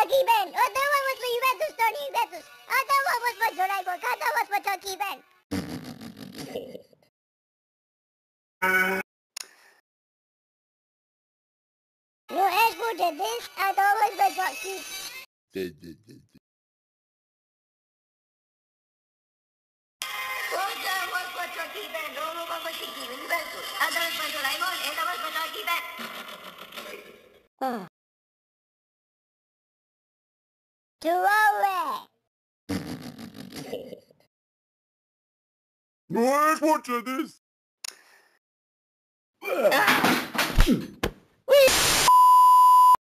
pagkakiben. Adawa mas maibetos to ni betos. Adawa mas majoray ko. Kadawa mas pagkakiben. No es good at this. Adawa mas pagkakiben. Adawa mas pagkakiben. Rolo mas pagkakiben betos. Adawa mas majoray mo. Adawa mas pagkakiben. Tuawe. No es mucho de this.